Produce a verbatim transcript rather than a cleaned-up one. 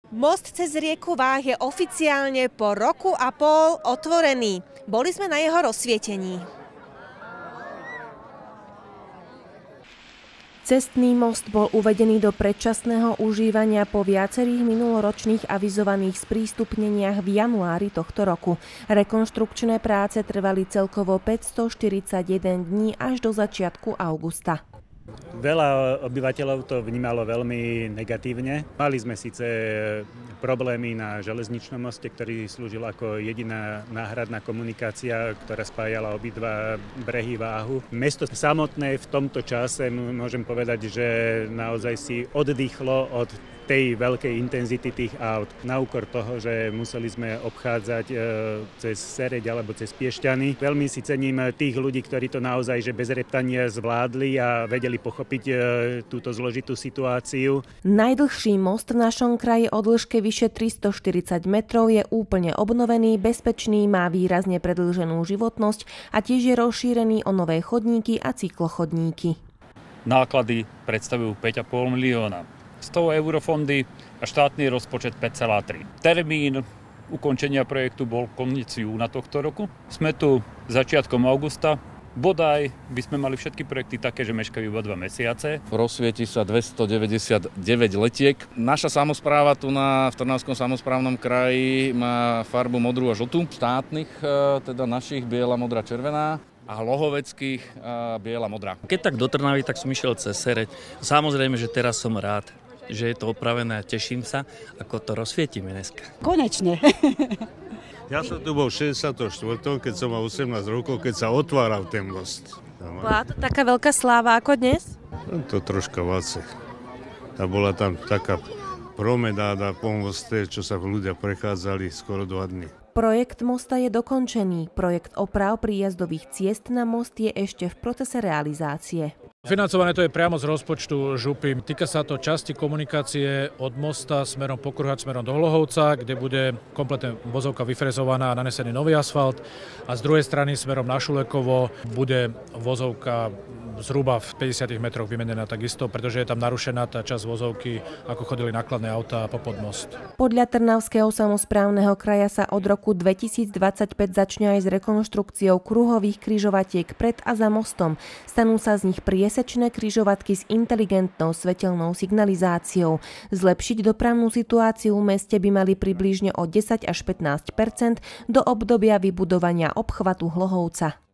Most cez rieku Váh je oficiálne po roku a pol otvorený. Boli sme na jeho rozsvietení. Cestný most bol uvedený do predčasného užívania po viacerých minuloročných avizovaných sprístupneniach v januári tohto roku. Rekonštrukčné práce trvali celkovo päťstoštyridsaťjeden dní až do začiatku augusta. Veľa obyvateľov to vnímalo veľmi negatívne. Mali sme síce problémy na železničnom moste, ktorý slúžil ako jediná náhradná komunikácia, ktorá spájala obidva brehy Váhu. Mesto samotné v tomto čase, môžem povedať, že naozaj si oddychlo od tej veľkej intenzity tých aut. Na úkor toho, že museli sme obchádzať e, cez Sereď alebo cez Piešťany. Veľmi si cením tých ľudí, ktorí to naozaj že bez reptania zvládli a vedeli pochopiť e, túto zložitú situáciu. Najdlhší most v našom kraji o dĺžke vyše tristoštyridsať metrov je úplne obnovený, bezpečný, má výrazne predĺženú životnosť a tiež je rozšírený o nové chodníky a cyklochodníky. Náklady predstavujú päť a pol milióna. Z toho eurofondy a štátny rozpočet päť celá tri. Termín ukončenia projektu bol koniec júna tohto roku. Sme tu začiatkom augusta. Bodaj by sme mali všetky projekty také, že meškajú iba dva mesiace. Rozsvieti sa dvestodeväťdesiatdeväť letiek. Naša samospráva tu na, v Trnavskom samosprávnom kraji má farbu modrú a žltú. Štátnych, teda našich, biela, modrá, červená. A lohoveckých biela, modrá. Keď tak do Trnavy, tak som išiel cez Sereď. Samozrejme, že teraz som rád, že je to opravené a teším sa, ako to rozsvietime dneska. Konečne. Ja som tu bol v šesťdesiatom štvrtom keď som mal osemnásť rokov, keď sa otváral ten most. Bola to taká veľká sláva ako dnes? To troška váce. A bola tam taká promenáda po moste, čo sa ľudia prechádzali skoro dva dny. Projekt mosta je dokončený. Projekt oprav príjazdových ciest na most je ešte v procese realizácie. Financované to je priamo z rozpočtu župy. Týka sa to časti komunikácie od mosta smerom Pokruhač, smerom do Hlohovca, kde bude kompletne vozovka vyfrezovaná a nanesený nový asfalt. A z druhej strany smerom na Šulekovo bude vozovka zhruba v päťdesiatich metroch vymenená takisto, pretože je tam narušená tá časť vozovky, ako chodili nákladné autá popod most. Podľa Trnavského samosprávneho kraja sa od roku dvetisícdvadsaťpäť začne aj s rekonštrukciou kruhových križovatiek pred a za mostom. Stanú sa z nich priesečné križovatky s inteligentnou svetelnou signalizáciou. Zlepšiť dopravnú situáciu v meste by mali približne o desať až pätnásť percent do obdobia vybudovania obchvatu Hlohovca.